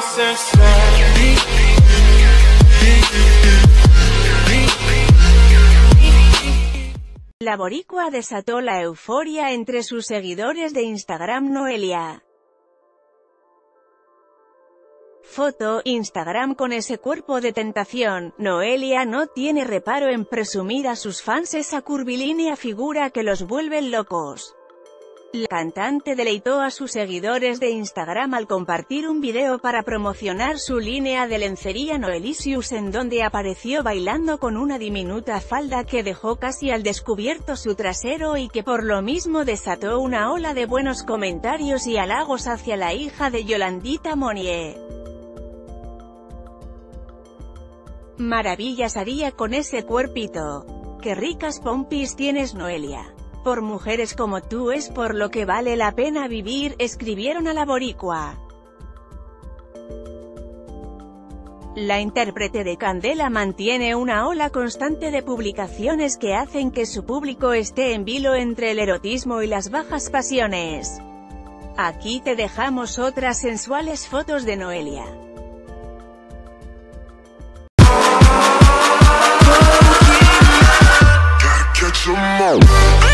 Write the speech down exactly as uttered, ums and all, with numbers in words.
La boricua desató la euforia entre sus seguidores de Instagram. Noelia. Foto, Instagram. Con ese cuerpo de tentación, Noelia no tiene reparo en presumir a sus fans esa curvilínea figura que los vuelve locos. La cantante deleitó a sus seguidores de Instagram al compartir un video para promocionar su línea de lencería Noelicious, en donde apareció bailando con una diminuta falda que dejó casi al descubierto su trasero y que por lo mismo desató una ola de buenos comentarios y halagos hacia la hija de Yolandita Monnier. Maravillas haría con ese cuerpito. Qué ricas pompis tienes, Noelia. Por mujeres como tú es por lo que vale la pena vivir, escribieron a la boricua. La intérprete de Candela mantiene una ola constante de publicaciones que hacen que su público esté en vilo entre el erotismo y las bajas pasiones. Aquí te dejamos otras sensuales fotos de Noelia. Catch 'em all.